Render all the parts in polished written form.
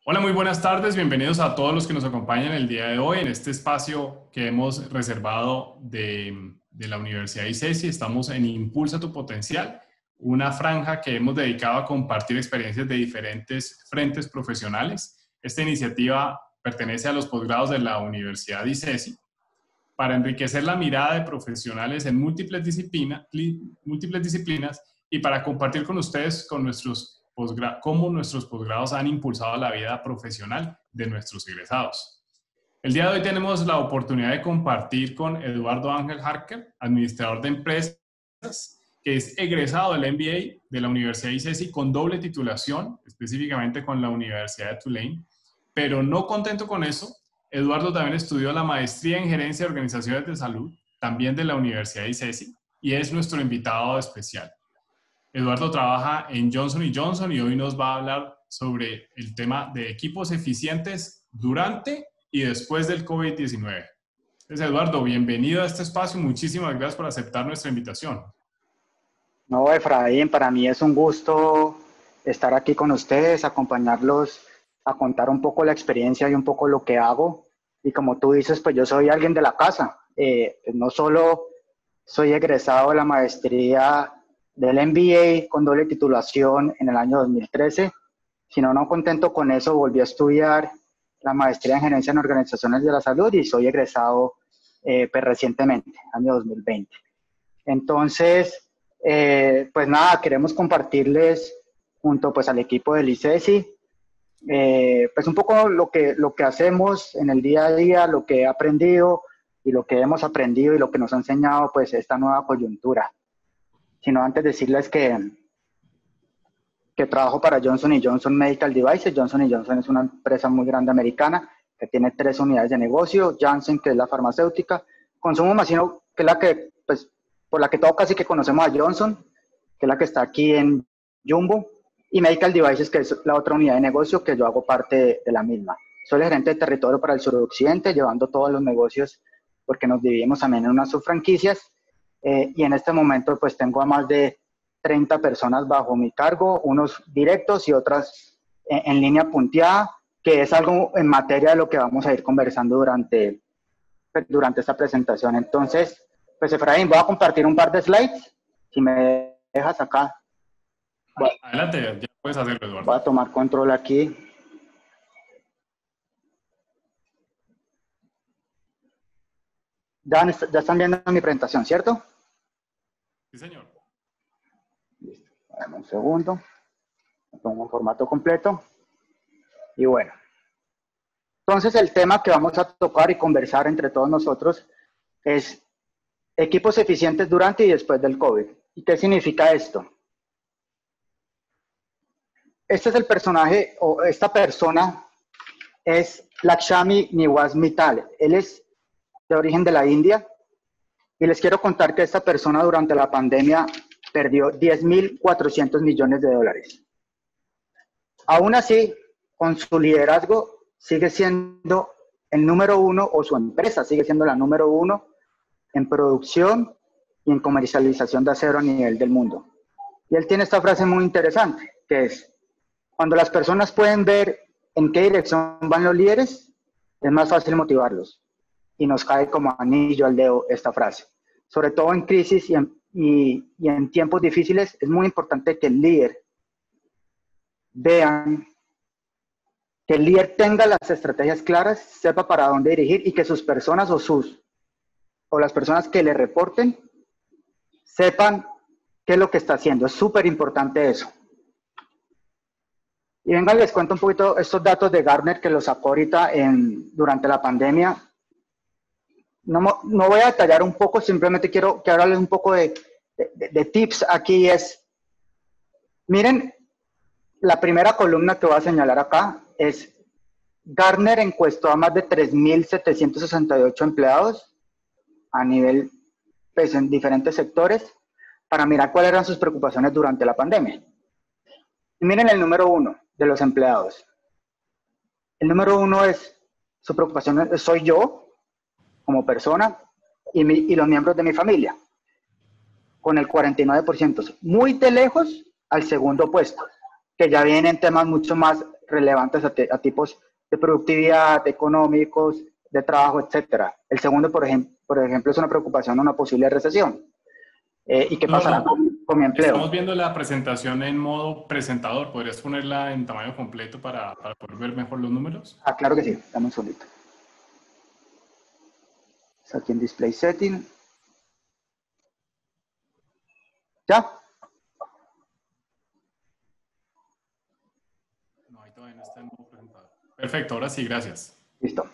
Hola, muy buenas tardes. Bienvenidos a todos los que nos acompañan el día de hoy en este espacio que hemos reservado de la Universidad ICESI. Estamos en Impulsa tu Potencial, una franja que hemos dedicado a compartir experiencias de diferentes frentes profesionales. Esta iniciativa pertenece a los posgrados de la Universidad ICESI para enriquecer la mirada de profesionales en múltiples disciplinas y para compartir con ustedes cómo nuestros posgrados han impulsado la vida profesional de nuestros egresados. El día de hoy tenemos la oportunidad de compartir con Eduardo Ángel Harker, administrador de empresas, que es egresado del MBA de la Universidad ICESI con doble titulación, específicamente con la Universidad de Tulane. Pero no contento con eso, Eduardo también estudió la maestría en gerencia de organizaciones de salud, también de la Universidad ICESI, y es nuestro invitado especial. Eduardo trabaja en Johnson & Johnson y hoy nos va a hablar sobre el tema de equipos eficientes durante y después del COVID-19. Entonces, Eduardo, bienvenido a este espacio. Muchísimas gracias por aceptar nuestra invitación. No, Efraín, para mí es un gusto estar aquí con ustedes, acompañarlos a contar un poco la experiencia y un poco lo que hago. Y como tú dices, pues yo soy alguien de la casa. No solo soy egresado de la maestría del MBA con doble titulación en el año 2013, sino no contento con eso, volví a estudiar la maestría en gerencia en organizaciones de la salud y soy egresado pues recientemente, año 2020. Entonces, pues nada, queremos compartirles junto pues al equipo del ICESI, pues un poco lo que hacemos en el día a día, lo que he aprendido y lo que hemos aprendido y lo que nos ha enseñado pues esta nueva coyuntura. Sino antes decirles que trabajo para Johnson & Johnson Medical Devices. Johnson & Johnson es una empresa muy grande americana que tiene 3 unidades de negocio. Janssen, que es la farmacéutica. Consumo Masino, que es la que, pues, por la que todos casi que conocemos a Johnson, que es la que está aquí en Jumbo. Y Medical Devices, que es la otra unidad de negocio que yo hago parte de la misma. Soy el gerente de territorio para el suroccidente, llevando todos los negocios, porque nos dividimos también en unas subfranquicias. Y en este momento pues tengo a más de 30 personas bajo mi cargo, unos directos y otras en línea punteada, que es algo en materia de lo que vamos a ir conversando durante esta presentación. Entonces, pues Efraín, voy a compartir un par de slides, si me dejas acá. Adelante, ya puedes hacerlo, Eduardo. Voy a tomar control aquí. Ya están viendo mi presentación, ¿cierto? Sí, señor. Listo. Dame un segundo. Me pongo un formato completo. Y bueno. Entonces, el tema que vamos a tocar y conversar entre todos nosotros es equipos eficientes durante y después del COVID. ¿Y qué significa esto? Este es el personaje, o esta persona es Lakshmi Niwas Mittal. Él es de origen de la India. Y les quiero contar que esta persona durante la pandemia perdió 10.400 millones de dólares. Aún así, con su liderazgo, sigue siendo el número 1, o su empresa sigue siendo la número 1 en producción y en comercialización de acero a nivel del mundo. Y él tiene esta frase muy interesante, que es: cuando las personas pueden ver en qué dirección van los líderes, es más fácil motivarlos. Y nos cae como anillo al dedo esta frase. Sobre todo en crisis y en tiempos difíciles, es muy importante que el líder vean, que el líder tenga las estrategias claras, sepa para dónde dirigir y que sus personas o las personas que le reporten sepan qué es lo que está haciendo. Es súper importante eso. Y venga, les cuento un poquito estos datos de Gartner que los sacó ahorita durante la pandemia. No voy a detallar un poco, simplemente quiero que hablarles un poco de tips aquí. Miren, la primera columna que voy a señalar acá es: Gartner encuestó a más de 3.768 empleados a nivel, pues, en diferentes sectores para mirar cuáles eran sus preocupaciones durante la pandemia. Y miren el número 1 de los empleados. El número 1 es, su preocupación soy yo como persona y los miembros de mi familia, con el 49%, muy de lejos al segundo puesto, que ya vienen temas mucho más relevantes a tipos de productividad, económicos, de trabajo, etcétera. El segundo, por ejemplo, es una preocupación, una posible recesión. ¿Y qué pasará con mi empleo? Estamos viendo la presentación en modo presentador. ¿Podrías ponerla en tamaño completo para poder ver mejor los números? Ah, claro que sí. Dame un segundito. Está aquí en Display Setting. ¿Ya? No, ahí todavía no está en modo presentador. Perfecto, ahora sí, gracias. Listo.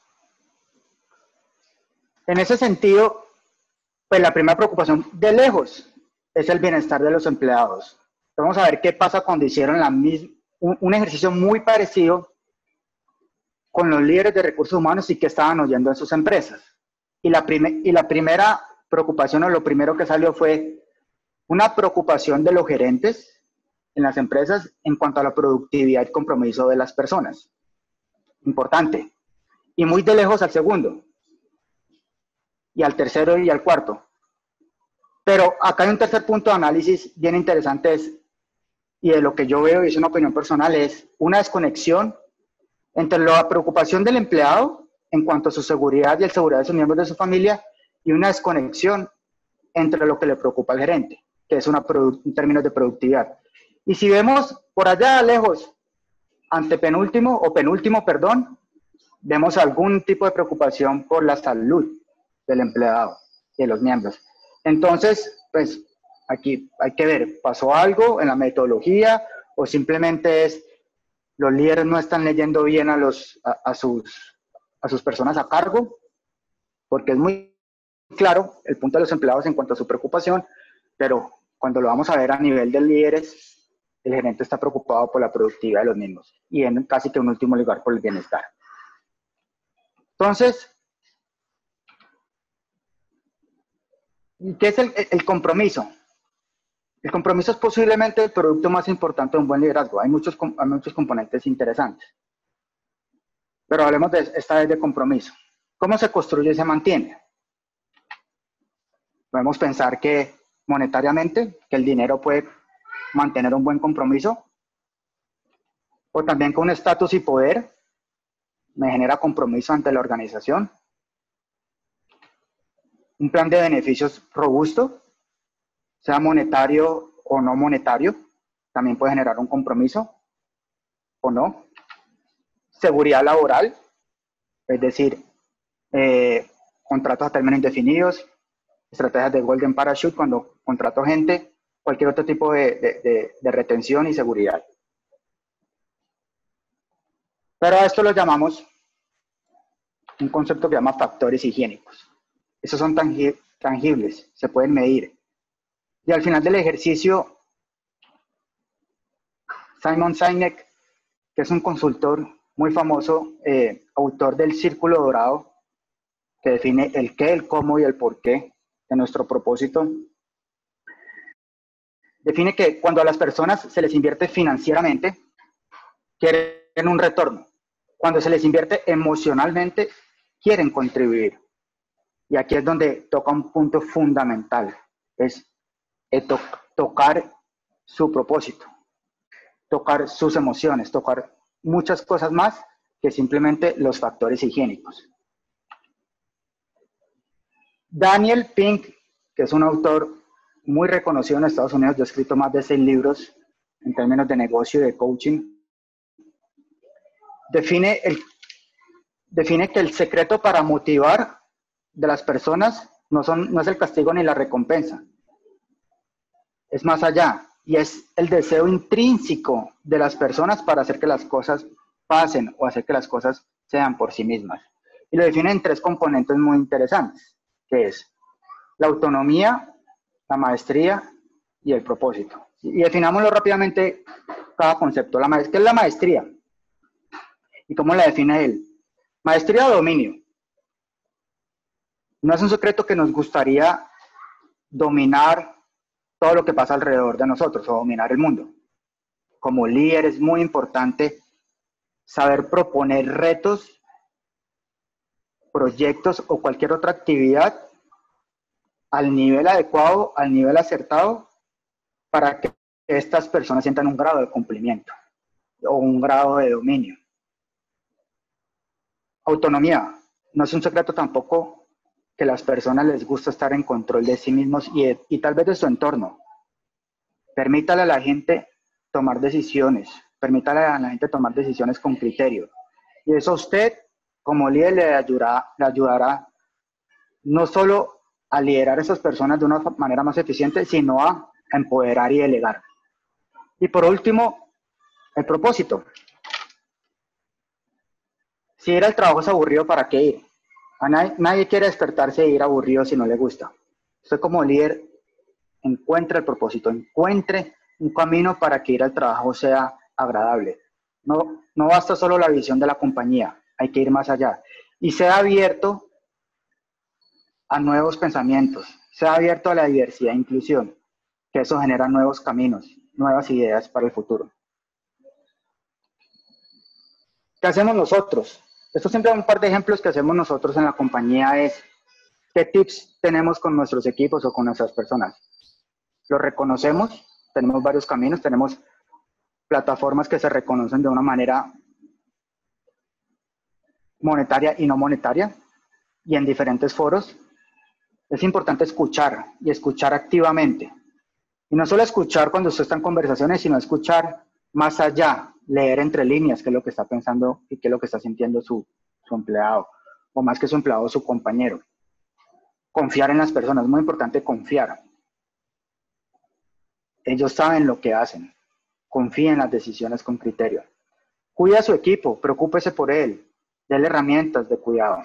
En ese sentido, pues la primera preocupación de lejos es el bienestar de los empleados. Vamos a ver qué pasa cuando hicieron un ejercicio muy parecido con los líderes de recursos humanos y qué estaban oyendo en sus empresas. Y la primera preocupación o lo primero que salió fue una preocupación de los gerentes en las empresas en cuanto a la productividad y compromiso de las personas. Importante. Y muy de lejos al segundo, y al tercero y al cuarto. Pero acá hay un tercer punto de análisis bien interesante, y de lo que yo veo, y es una opinión personal, es una desconexión entre la preocupación del empleado en cuanto a su seguridad y la seguridad de sus miembros de su familia, y una desconexión entre lo que le preocupa al gerente, que es en términos de productividad. Y si vemos por allá lejos, antepenúltimo o penúltimo, perdón, vemos algún tipo de preocupación por la salud del empleado y de los miembros. Entonces, pues aquí hay que ver, ¿pasó algo en la metodología o simplemente los líderes no están leyendo bien a sus personas a cargo? Porque es muy claro el punto de los empleados en cuanto a su preocupación, pero cuando lo vamos a ver a nivel de líderes, el gerente está preocupado por la productividad de los mismos y en casi que un último lugar por el bienestar. Entonces, ¿qué es el compromiso? El compromiso es posiblemente el producto más importante de un buen liderazgo. Hay muchos componentes interesantes. Pero hablemos esta vez de compromiso. ¿Cómo se construye y se mantiene? Podemos pensar que monetariamente, que el dinero puede mantener un buen compromiso, o también con estatus y poder me genera compromiso ante la organización. Un plan de beneficios robusto, sea monetario o no monetario, también puede generar un compromiso o no. Seguridad laboral, es decir, contratos a términos indefinidos, estrategias de Golden Parachute cuando contrato gente, cualquier otro tipo de retención y seguridad. Pero a esto lo llamamos un concepto que se llama factores higiénicos. Esos son tangibles, se pueden medir. Y al final del ejercicio, Simon Sinek, que es un consultor muy famoso, autor del Círculo Dorado, que define el qué, el cómo y el por qué de nuestro propósito, define que cuando a las personas se les invierte financieramente, quieren un retorno. Cuando se les invierte emocionalmente, quieren contribuir. Y aquí es donde toca un punto fundamental, es tocar su propósito, tocar sus emociones, tocar muchas cosas más que simplemente los factores higiénicos. Daniel Pink, que es un autor muy reconocido en Estados Unidos, ha escrito más de 6 libros en términos de negocio y de coaching, define que el secreto para motivar de las personas no es el castigo ni la recompensa, es más allá, y es el deseo intrínseco de las personas para hacer que las cosas pasen o hacer que las cosas sean por sí mismas. Y lo define en 3 componentes muy interesantes, que es la autonomía, la maestría y el propósito. Y definámoslo rápidamente cada concepto. ¿Qué es la maestría? ¿Y cómo la define él? Maestría o dominio. No es un secreto que nos gustaría dominar todo lo que pasa alrededor de nosotros o dominar el mundo. Como líder es muy importante saber proponer retos, proyectos o cualquier otra actividad al nivel adecuado, al nivel acertado, para que estas personas sientan un grado de cumplimiento. o un grado de dominio. Autonomía. No es un secreto tampoco que a las personas les gusta estar en control de sí mismos y tal vez de su entorno. Permítale a la gente tomar decisiones, permítale a la gente tomar decisiones con criterio. Y eso a usted, como líder, le ayudará no solo a liderar a esas personas de una manera más eficiente, sino a empoderar y delegar. Y por último, el propósito. Si ir al trabajo es aburrido, ¿para qué ir? Nadie quiere despertarse e ir aburrido si no le gusta. Usted como líder encuentre el propósito, encuentre un camino para que ir al trabajo sea agradable. No basta solo la visión de la compañía, hay que ir más allá. Y sea abierto a nuevos pensamientos, sea abierto a la diversidad e inclusión, que eso genera nuevos caminos, nuevas ideas para el futuro. ¿Qué hacemos nosotros? Esto siempre un par de ejemplos que hacemos nosotros en la compañía es qué tips tenemos con nuestros equipos o con nuestras personas. Lo reconocemos, tenemos varios caminos, tenemos plataformas que se reconocen de una manera monetaria y no monetaria y en diferentes foros. Es importante escuchar y escuchar activamente. Y no solo escuchar cuando usted está en conversaciones, sino escuchar más allá, leer entre líneas qué es lo que está pensando y qué es lo que está sintiendo su empleado, o más que su empleado, su compañero. Confiar en las personas, es muy importante confiar. Ellos saben lo que hacen. Confíe en las decisiones con criterio. Cuida a su equipo, preocúpese por él, déle herramientas de cuidado.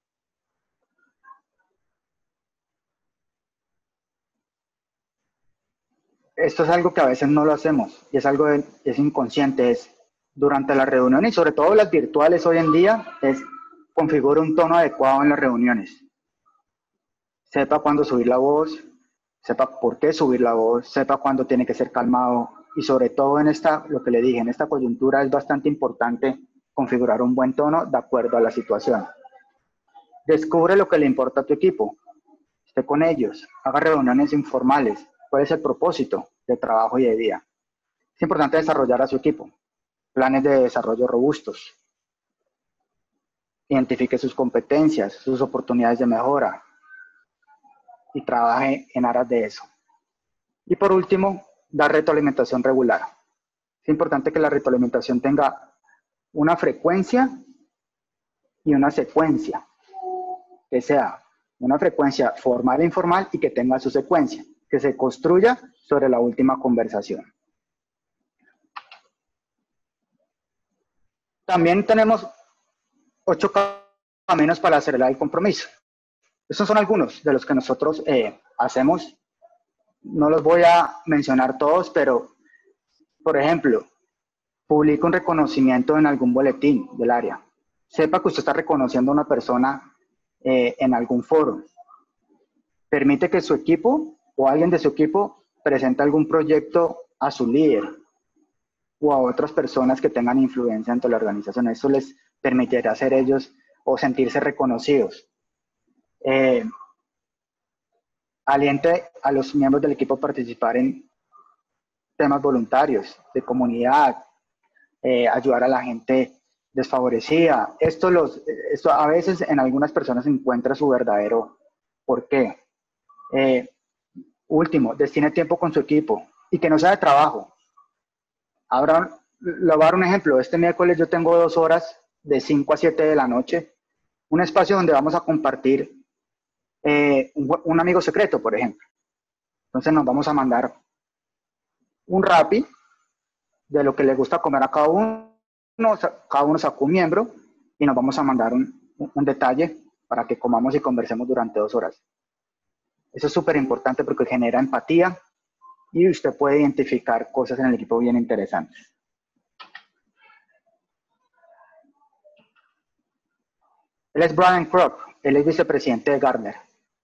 Esto es algo que a veces no lo hacemos y es algo es inconsciente, es durante las reuniones y sobre todo las virtuales hoy en día, es configura un tono adecuado en las reuniones. Sepa cuándo subir la voz, sepa por qué subir la voz, sepa cuándo tiene que ser calmado y sobre todo en lo que le dije, en esta coyuntura es bastante importante configurar un buen tono de acuerdo a la situación. Descubre lo que le importa a tu equipo, esté con ellos, haga reuniones informales. ¿Cuál es el propósito de trabajo y de día? Es importante desarrollar a su equipo, planes de desarrollo robustos. Identifique sus competencias, sus oportunidades de mejora y trabaje en aras de eso. Y por último, dar retroalimentación regular. Es importante que la retroalimentación tenga una frecuencia y una secuencia, que sea una frecuencia formal e informal y que tenga su secuencia, que se construya sobre la última conversación. También tenemos 8 caminos para acelerar el compromiso. Estos son algunos de los que nosotros hacemos. No los voy a mencionar todos, pero, por ejemplo, publica un reconocimiento en algún boletín del área. Sepa que usted está reconociendo a una persona en algún foro. Permite que su equipo o alguien de su equipo presente algún proyecto a su líder o a otras personas que tengan influencia dentro de la organización. Eso les permitirá ser ellos o sentirse reconocidos. Aliente a los miembros del equipo a participar en temas voluntarios, de comunidad, ayudar a la gente desfavorecida. Esto a veces en algunas personas encuentra su verdadero porqué. Último, destine tiempo con su equipo y que no sea de trabajo. Le voy a dar un ejemplo. Este miércoles yo tengo 2 horas de 5 a 7 de la noche, un espacio donde vamos a compartir un amigo secreto, por ejemplo. Entonces nos vamos a mandar un Rappi de lo que le gusta comer a cada uno sacó un miembro y nos vamos a mandar un detalle para que comamos y conversemos durante 2 horas. Eso es súper importante porque genera empatía y usted puede identificar cosas en el equipo bien interesantes. Él es Brian Kroc, él es vicepresidente de Gartner.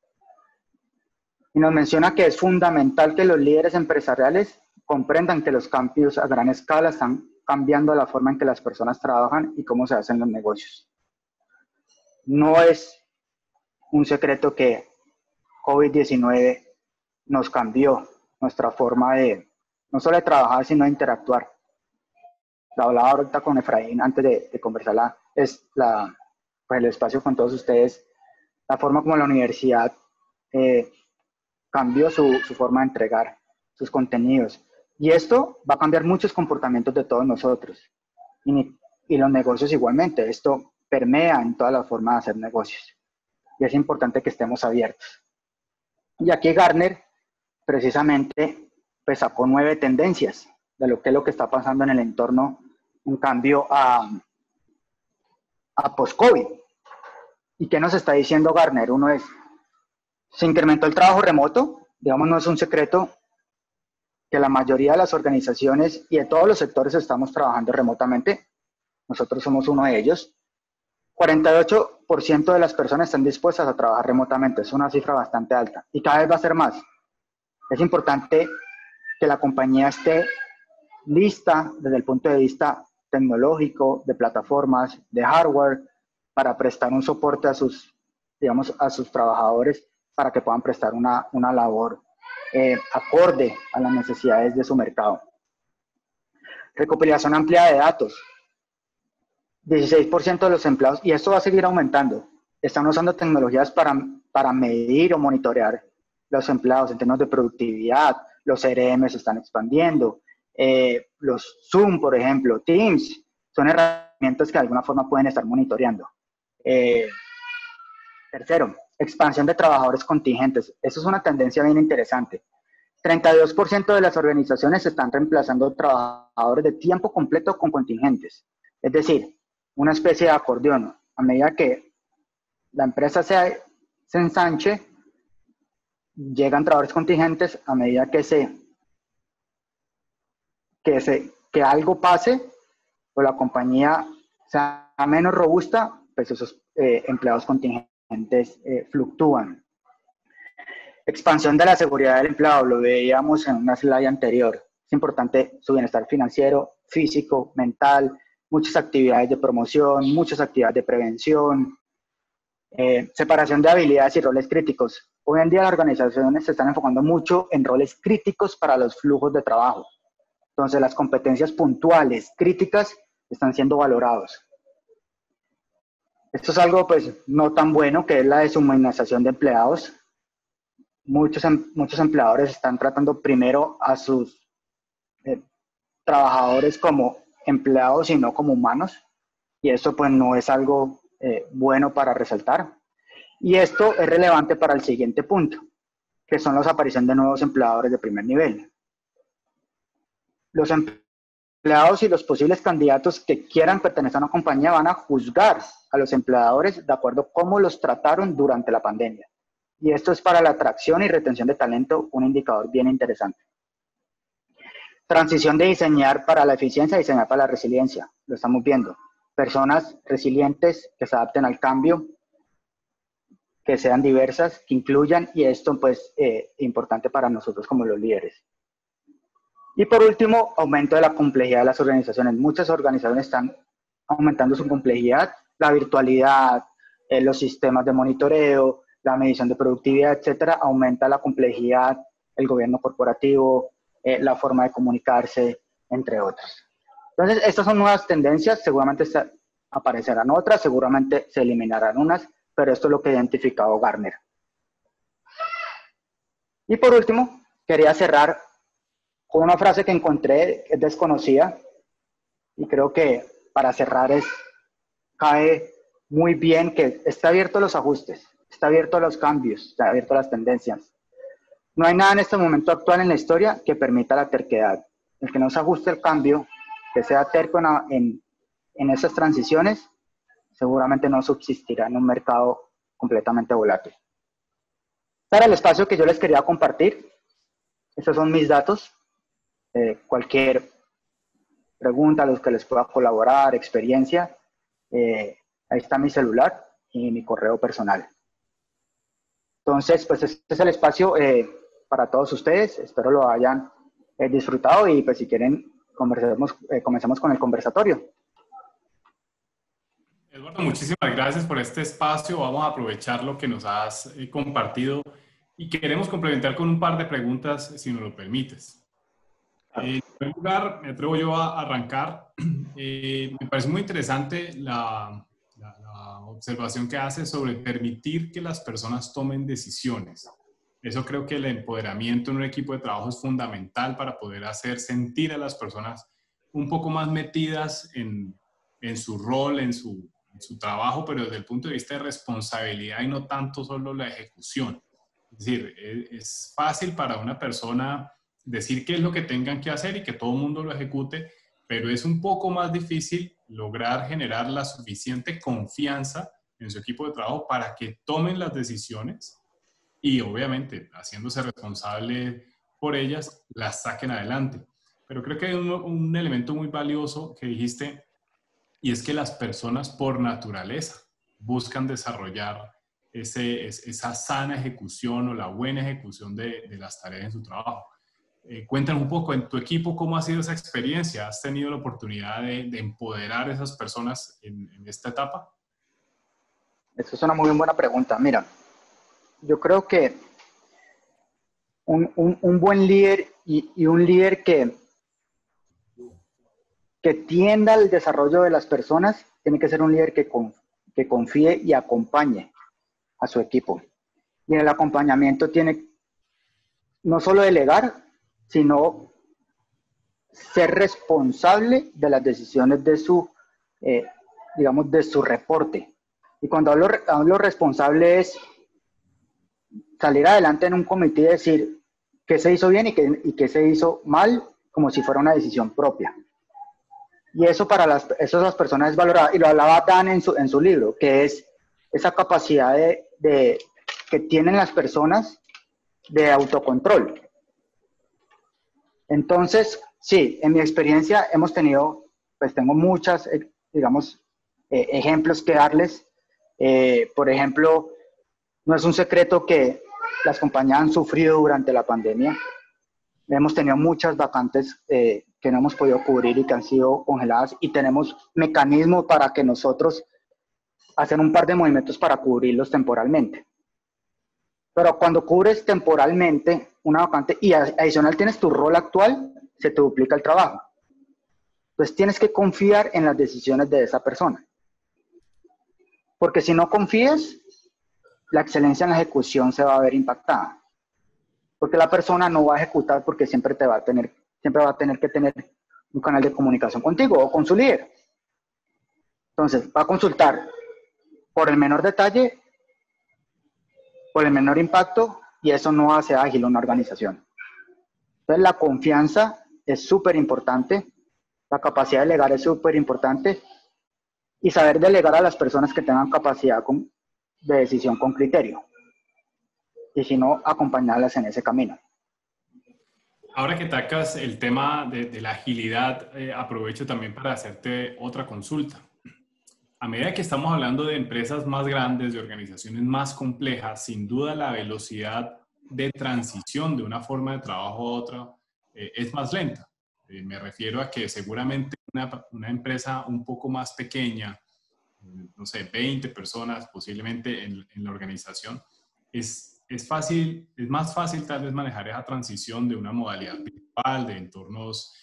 Y nos menciona que es fundamental que los líderes empresariales comprendan que los cambios a gran escala están cambiando la forma en que las personas trabajan y cómo se hacen los negocios. No es un secreto que COVID-19 nos cambió nuestra forma de no solo de trabajar, sino de interactuar. Lo hablaba ahorita con Efraín antes de conversar pues el espacio con todos ustedes, la forma como la universidad eh, cambió su forma de entregar sus contenidos. Y esto va a cambiar muchos comportamientos de todos nosotros. Y los negocios igualmente. Esto permea en toda la forma de hacer negocios. Y es importante que estemos abiertos. Y aquí Gartner precisamente pues sacó 9 tendencias de lo que es lo que está pasando en el entorno en cambio a post-COVID. ¿Y qué nos está diciendo Gartner? Uno es, se incrementó el trabajo remoto, digamos, no es un secreto que la mayoría de las organizaciones y de todos los sectores estamos trabajando remotamente. Nosotros somos uno de ellos. 48% de las personas están dispuestas a trabajar remotamente. Es una cifra bastante alta y cada vez va a ser más. Es importante que la compañía esté lista desde el punto de vista tecnológico, de plataformas, de hardware, para prestar un soporte a sus, digamos, a sus trabajadores para que puedan prestar una labor acorde a las necesidades de su mercado. Recopilación amplia de datos. 16% de los empleados, y esto va a seguir aumentando, están usando tecnologías para medir o monitorear los empleados en términos de productividad. Los CRM se están expandiendo. Los Zoom, por ejemplo, Teams, son herramientas que de alguna forma pueden estar monitoreando. Tercero, expansión de trabajadores contingentes. Eso es una tendencia bien interesante. 32% de las organizaciones están reemplazando trabajadores de tiempo completo con contingentes. Es decir, una especie de acordeón. A medida que la empresa se ensanche, llegan trabajadores contingentes. A medida que algo pase o la compañía sea menos robusta, pues esos empleados contingentes fluctúan. Expansión de la seguridad del empleado, lo veíamos en una slide anterior. Es importante su bienestar financiero, físico, mental, muchas actividades de promoción, muchas actividades de prevención, separación de habilidades y roles críticos. Hoy en día las organizaciones se están enfocando mucho en roles críticos para los flujos de trabajo. Entonces las competencias puntuales, críticas, están siendo valorados. Esto es algo pues no tan bueno, que es la deshumanización de empleados. Muchos empleadores están tratando primero a sus trabajadores como empleados y no como humanos, y esto pues no es algo bueno para resaltar. Y esto es relevante para el siguiente punto, que son la aparición de nuevos empleadores de primer nivel. Los empleados y los posibles candidatos que quieran pertenecer a una compañía van a juzgar a los empleadores de acuerdo a cómo los trataron durante la pandemia. Y esto es para la atracción y retención de talento un indicador bien interesante. Transición de diseñar para la eficiencia a diseñar para la resiliencia. Lo estamos viendo. Personas resilientes que se adapten al cambio, que sean diversas, que incluyan, y esto pues importante para nosotros como los líderes. Y por último, aumento de la complejidad de las organizaciones. Muchas organizaciones están aumentando su complejidad, la virtualidad, los sistemas de monitoreo, la medición de productividad, etcétera, aumenta la complejidad, el gobierno corporativo, la forma de comunicarse, entre otros. Entonces, estas son nuevas tendencias, seguramente aparecerán otras, seguramente se eliminarán unas, pero esto es lo que ha identificado Gartner. Y por último, quería cerrar con una frase que encontré, es desconocida, y creo que para cerrar cae muy bien, que está abierto a los ajustes, está abierto a los cambios, está abierto a las tendencias. No hay nada en este momento actual en la historia que permita la terquedad. El que no se ajuste al cambio, que sea terco en esas transiciones, seguramente no subsistirá en un mercado completamente volátil. Para el espacio que yo les quería compartir, estos son mis datos. Cualquier pregunta a los que les pueda colaborar, experiencia, ahí está mi celular y mi correo personal. Entonces, pues este es el espacio para todos ustedes. Espero lo hayan disfrutado y pues si quieren comencemos con el conversatorio. Eduardo, muchísimas gracias por este espacio. Vamos a aprovechar lo que nos has compartido y queremos complementar con un par de preguntas, si nos lo permites. En primer lugar, me atrevo yo a arrancar Me parece muy interesante la observación que hace sobre permitir que las personas tomen decisiones. Eso creo que el empoderamiento en un equipo de trabajo es fundamental para poder hacer sentir a las personas un poco más metidas en su rol, en su trabajo, pero desde el punto de vista de responsabilidad y no tanto solo la ejecución. Es decir, es fácil para una persona decir qué es lo que tengan que hacer y que todo el mundo lo ejecute, pero es un poco más difícil lograr generar la suficiente confianza en su equipo de trabajo para que tomen las decisiones y obviamente haciéndose responsable por ellas, las saquen adelante. Pero creo que hay un elemento muy valioso que dijiste y es que las personas por naturaleza buscan desarrollar esa sana ejecución o la buena ejecución de las tareas en su trabajo. Cuéntanos un poco, en tu equipo, ¿cómo ha sido esa experiencia? ¿Has tenido la oportunidad de empoderar a esas personas en esta etapa? Esa es una muy buena pregunta. Mira, yo creo que un buen líder y un líder que tienda al desarrollo de las personas tiene que ser un líder que confíe y acompañe a su equipo. Y en el acompañamiento tiene no solo delegar, sino ser responsable de las decisiones de digamos, de su reporte. Y cuando hablo responsable es salir adelante en un comité y decir qué se hizo bien y qué se hizo mal, como si fuera una decisión propia. Y eso para las personas es valorado. Y lo hablaba Dan en su libro, que es esa capacidad que tienen las personas de autocontrol. Entonces, sí, en mi experiencia hemos tenido, pues tengo muchas, digamos, ejemplos que darles. Por ejemplo, no es un secreto que las compañías han sufrido durante la pandemia. Hemos tenido muchas vacantes que no hemos podido cubrir y que han sido congeladas y tenemos mecanismos para que nosotros hacer un par de movimientos para cubrirlos temporalmente. Pero cuando cubres temporalmente una vacante y adicional tienes tu rol actual, se te duplica el trabajo. Entonces tienes que confiar en las decisiones de esa persona. Porque si no confías, la excelencia en la ejecución se va a ver impactada. Porque la persona no va a ejecutar porque siempre va a tener que tener un canal de comunicación contigo o con su líder. Entonces, va a consultar por el menor detalle, por el menor impacto, y eso no hace ágil una organización. Entonces, la confianza es súper importante, la capacidad de delegar es súper importante, y saber delegar a las personas que tengan capacidad de decisión con criterio. Y si no, acompañarlas en ese camino. Ahora que tocas el tema de la agilidad, aprovecho también para hacerte otra consulta. A medida que estamos hablando de empresas más grandes, de organizaciones más complejas, sin duda la velocidad de transición de una forma de trabajo a otra es más lenta. Me refiero a que seguramente una empresa un poco más pequeña, no sé, 20 personas posiblemente en la organización, es más fácil tal vez manejar esa transición de una modalidad virtual, de entornos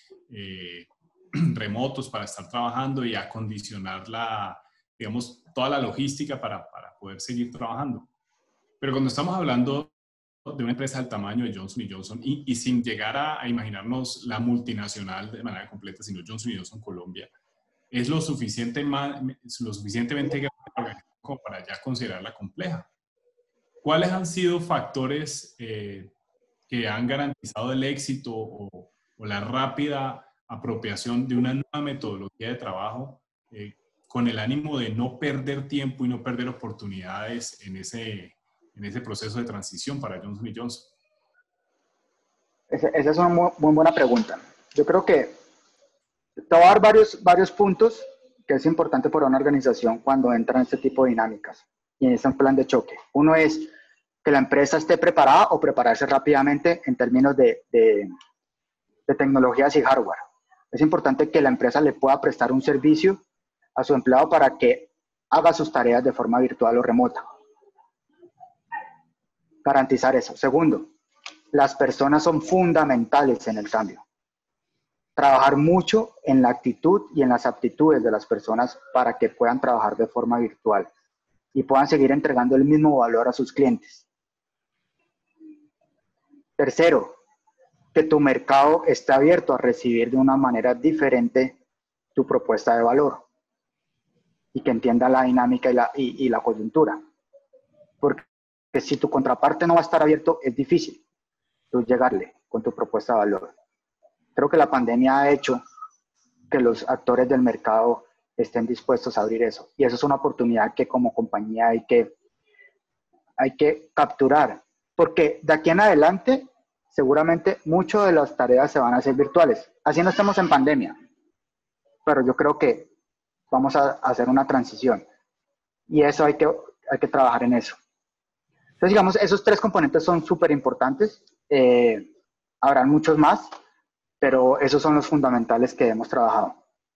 remotos para estar trabajando y acondicionar digamos, toda la logística para poder seguir trabajando. Pero cuando estamos hablando de una empresa del tamaño de Johnson Johnson y sin llegar a imaginarnos la multinacional de manera completa, sino Johnson Johnson Colombia, es lo suficientemente grande como para ya considerarla compleja. ¿Cuáles han sido factores que han garantizado el éxito o la rápida apropiación de una nueva metodología de trabajo con el ánimo de no perder tiempo y no perder oportunidades en ese proceso de transición para Johnson Johnson? Esa es una muy buena pregunta. Yo creo que te voy a dar varios puntos que es importante para una organización cuando entra en este tipo de dinámicas y en este plan de choque. Uno es que la empresa esté preparada o prepararse rápidamente en términos de tecnologías y hardware. Es importante que la empresa le pueda prestar un servicio a su empleado para que haga sus tareas de forma virtual o remota. Garantizar eso. Segundo, las personas son fundamentales en el cambio. trabajar mucho en la actitud y en las aptitudes de las personas para que puedan trabajar de forma virtual y puedan seguir entregando el mismo valor a sus clientes. Tercero, que tu mercado esté abierto a recibir de una manera diferente tu propuesta de valor y que entienda la dinámica y la coyuntura. Porque si tu contraparte no va a estar abierto, es difícil tú llegarle con tu propuesta de valor. Creo que la pandemia ha hecho que los actores del mercado estén dispuestos a abrir eso. Y eso es una oportunidad que como compañía hay que capturar. Porque de aquí en adelante, seguramente muchas de las tareas se van a hacer virtuales. Así no estamos en pandemia. Pero yo creo que vamos a hacer una transición. Y eso hay que trabajar en eso. Entonces, digamos, esos tres componentes son súper importantes. Habrán muchos más, pero esos son los fundamentales que hemos trabajado.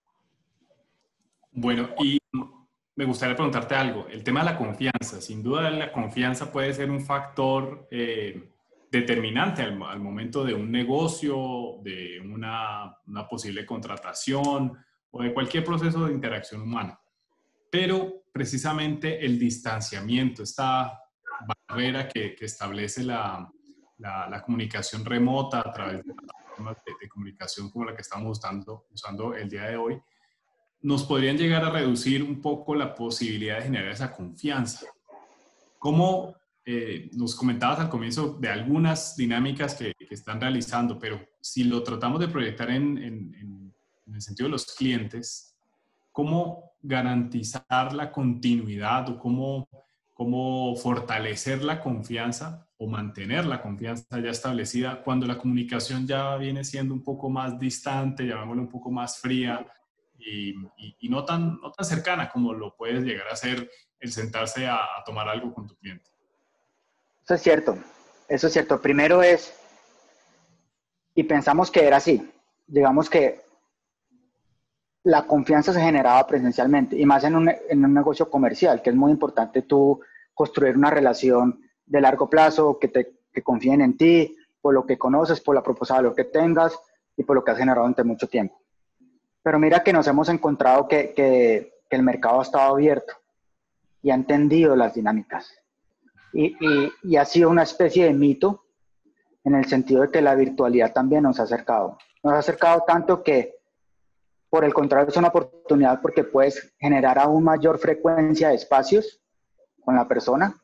Bueno, y me gustaría preguntarte algo. El tema de la confianza. Sin duda, la confianza puede ser un factor determinante al momento de un negocio, de una posible contratación o de cualquier proceso de interacción humana. Pero precisamente el distanciamiento, esta barrera que establece la comunicación remota a través de plataformas de comunicación como la que estamos usando el día de hoy, nos podrían llegar a reducir un poco la posibilidad de generar esa confianza. ¿Cómo nos comentabas al comienzo de algunas dinámicas que están realizando, pero si lo tratamos de proyectar en el sentido de los clientes, ¿cómo garantizar la continuidad o cómo fortalecer la confianza o mantener la confianza ya establecida cuando la comunicación ya viene siendo un poco más distante, llamémoslo un poco más fría y no tan cercana como lo puedes llegar a ser el sentarse a tomar algo con tu cliente? Eso es cierto, eso es cierto. Primero es, y pensamos que era así, digamos que la confianza se generaba presencialmente y más en un negocio comercial, que es muy importante tú construir una relación de largo plazo, que confíen en ti, por lo que conoces, por la propuesta de lo que tengas y por lo que has generado durante mucho tiempo. Pero mira que nos hemos encontrado que el mercado ha estado abierto y ha entendido las dinámicas. Y ha sido una especie de mito en el sentido de que la virtualidad también nos ha acercado. Nos ha acercado tanto que, por el contrario, es una oportunidad porque puedes generar aún mayor frecuencia de espacios con la persona,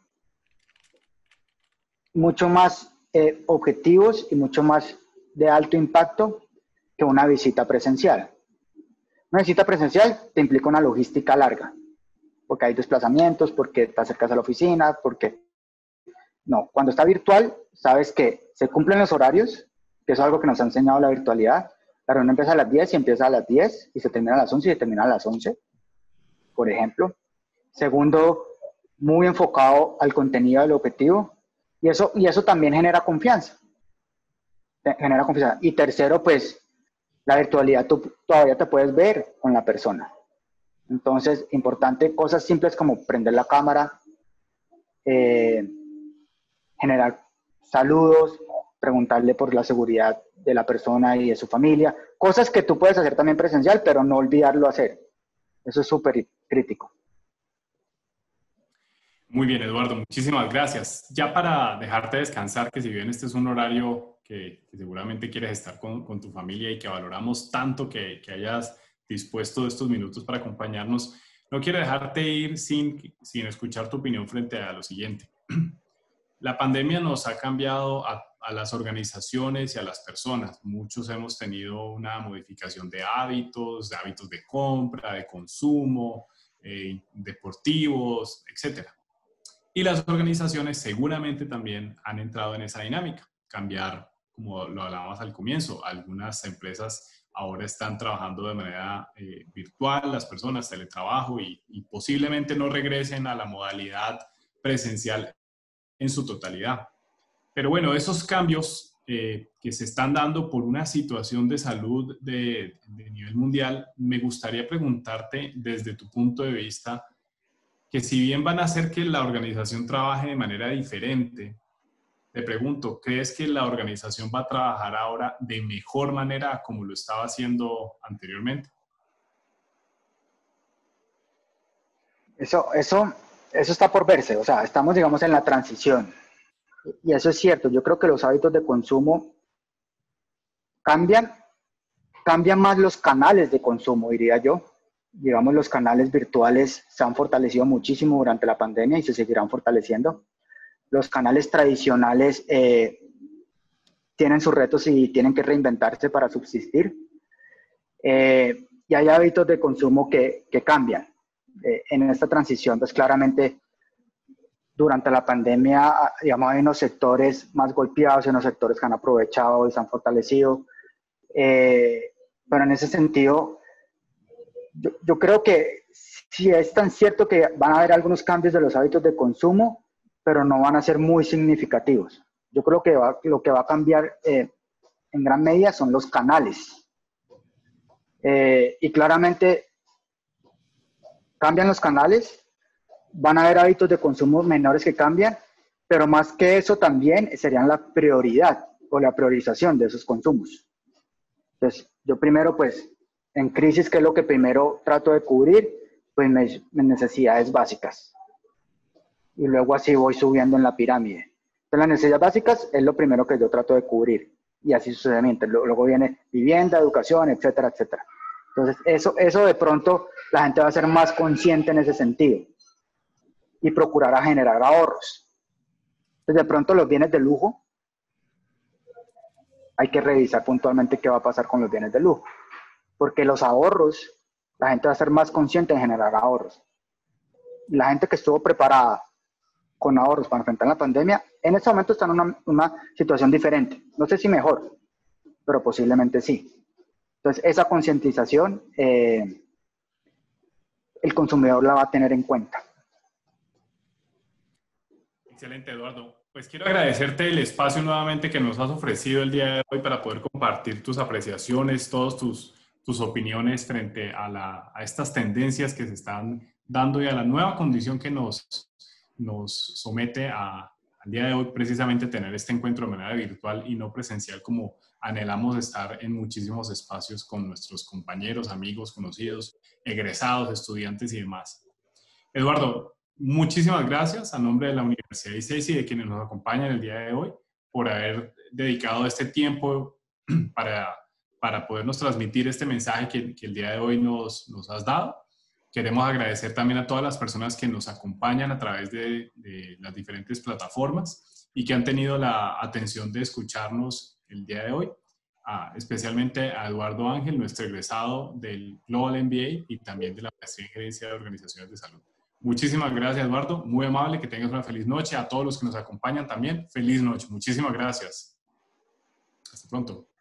mucho más objetivos y mucho más de alto impacto que una visita presencial. Una visita presencial te implica una logística larga, porque hay desplazamientos, porque te acercas a la oficina, porque... No, cuando está virtual, sabes que se cumplen los horarios, que es algo que nos ha enseñado la virtualidad. La reunión empieza a las 10 y empieza a las 10 y se termina a las 11 y se termina a las 11, por ejemplo. Segundo, muy enfocado al contenido del objetivo y eso también genera confianza. Genera confianza. Y tercero, pues, la virtualidad, tú todavía te puedes ver con la persona. Entonces, importante, cosas simples como prender la cámara, generar saludos, preguntarle por la seguridad de la persona y de su familia, cosas que tú puedes hacer también presencial, pero no olvidarlo hacer. Eso es súper crítico. Muy bien, Eduardo, muchísimas gracias. Ya para dejarte descansar, que si bien este es un horario que seguramente quieres estar con tu familia y que valoramos tanto que hayas dispuesto estos minutos para acompañarnos, no quiero dejarte ir sin escuchar tu opinión frente a lo siguiente. La pandemia nos ha cambiado a las organizaciones y a las personas. Muchos hemos tenido una modificación de hábitos de compra, de consumo, deportivos, etcétera. Y las organizaciones seguramente también han entrado en esa dinámica, cambiar, como lo hablábamos al comienzo, algunas empresas ahora están trabajando de manera virtual, las personas, teletrabajo, y posiblemente no regresen a la modalidad presencial en su totalidad. Pero bueno, esos cambios que se están dando por una situación de salud de nivel mundial, me gustaría preguntarte desde tu punto de vista, que si bien van a hacer que la organización trabaje de manera diferente, te pregunto, ¿crees que la organización va a trabajar ahora de mejor manera como lo estaba haciendo anteriormente? Eso está por verse, o sea, estamos, digamos, en la transición. Y eso es cierto, yo creo que los hábitos de consumo cambian, cambian más los canales de consumo, diría yo. Digamos, los canales virtuales se han fortalecido muchísimo durante la pandemia y se seguirán fortaleciendo. Los canales tradicionales tienen sus retos y tienen que reinventarse para subsistir. Y hay hábitos de consumo que cambian. En esta transición, pues claramente durante la pandemia, digamos, hay unos sectores más golpeados y unos sectores que han aprovechado y se han fortalecido. Pero en ese sentido, yo creo que sí es tan cierto que van a haber algunos cambios de los hábitos de consumo, pero no van a ser muy significativos. Yo creo que lo que va a cambiar en gran medida son los canales. Y claramente cambian los canales, van a haber hábitos de consumo menores que cambian, pero más que eso también serían la prioridad o la priorización de esos consumos. Entonces, yo primero, pues, en crisis, ¿qué es lo que primero trato de cubrir? Pues mis necesidades básicas. Y luego así voy subiendo en la pirámide. Entonces, las necesidades básicas es lo primero que yo trato de cubrir. Y así sucesivamente. Luego viene vivienda, educación, etcétera, etcétera. Entonces, eso de pronto la gente va a ser más consciente en ese sentido. Y procurará generar ahorros. Entonces, de pronto los bienes de lujo, hay que revisar puntualmente qué va a pasar con los bienes de lujo. Porque los ahorros, la gente va a ser más consciente de generar ahorros. Y la gente que estuvo preparada con ahorros para enfrentar la pandemia, en este momento está en una situación diferente. No sé si mejor, pero posiblemente sí. Entonces, esa concientización, el consumidor la va a tener en cuenta. Excelente, Eduardo. Pues quiero agradecerte el espacio nuevamente que nos has ofrecido el día de hoy para poder compartir tus apreciaciones, todas tus opiniones frente a estas tendencias que se están dando y a la nueva condición que nos somete al día de hoy precisamente tener este encuentro de manera virtual y no presencial como anhelamos estar en muchísimos espacios con nuestros compañeros, amigos, conocidos, egresados, estudiantes y demás. Eduardo, muchísimas gracias a nombre de la Universidad de ICESI y de quienes nos acompañan el día de hoy por haber dedicado este tiempo para podernos transmitir este mensaje que el día de hoy nos has dado. Queremos agradecer también a todas las personas que nos acompañan a través de las diferentes plataformas y que han tenido la atención de escucharnos el día de hoy. Especialmente a Eduardo Ángel, nuestro egresado del Global MBA y también de la Maestría en Gerencia de Organizaciones de Salud. Muchísimas gracias, Eduardo. Muy amable, que tengas una feliz noche. A todos los que nos acompañan también, feliz noche. Muchísimas gracias. Hasta pronto.